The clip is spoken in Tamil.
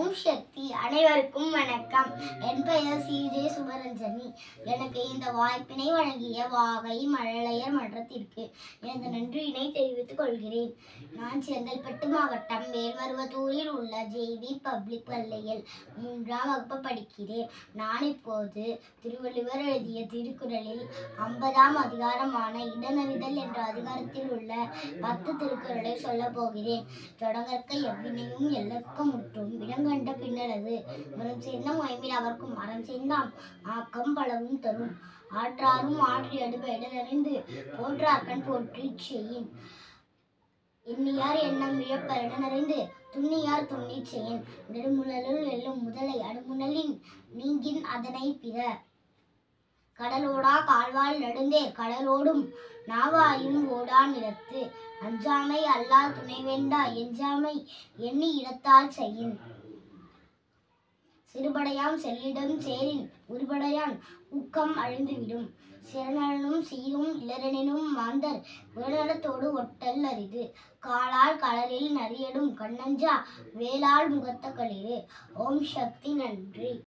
ஓம் சக்தி. அனைவருக்கும் வணக்கம். என் பெயர் சி.ஜே. சுபரஞ்சனி. எனக்கு இந்த வாய்ப்பினை வழங்கிய வாகை மழலையர் மன்றத்திற்கு எனது நன்றியினை தெரிவித்துக் கொள்கிறேன். நான் செங்கல்பட்டு மாவட்டம் மேல்மருவத்தூரில் உள்ள ஜே.வி. பப்ளிக் பள்ளியில் 3ஆம் வகுப்பு படிக்கிறேன். நான் இப்போது திருவள்ளுவர் எழுதிய திருக்குறளில் 50ஆம் அதிகாரமான இடனறிதல் என்ற அதிகாரத்தில் உள்ள 10 திருக்குறளை சொல்ல போகிறேன். தொடங்கற்க எவ்வினையும் எல்லற்க முற்றும் இடங்கண்ட பின்னலது மரம் சேர்ந்த முயம்பில் அவர்க்கும் மரம் சேர்ந்தாம் ஆக்கம் பலவும் தரும். ஆற்றாரும் ஆற்றி அடுப்ப இடனறிந்து போற்றார்கண் போற்றிச் செய்யின். எண்ணியார் எண்ணம் இழப்பர் இடனறிந்து துண்ணியார் துண்ணிச் செய்யின். நெடுமுழலுள் வெல்லும் முதலை அடுமுழலின் நீங்கின் அதனை பிற. கடலோடா கால்வாய் நெடுந்தேர் கடலோடும் நாவாயும் ஓடா நிலத்து. அஞ்சாமை அல்லால் துணை வேண்டா எஞ்சாமை எண்ணி இடத்தால் செய்யின். சிறுபடையாம் செல்லிடம் சேரின் உருபடையான் ஊக்கம் அழிந்துவிடும். சிறநலனும் சீரும் இலரெனினும் மாந்தர் உடல்நலத்தோடு ஒட்டல் அரிது. காலால் களரில் நரியடும் கண்ணஞ்சா வேலால் முகத்த களிறு. ஓம் சக்தி. நன்றி.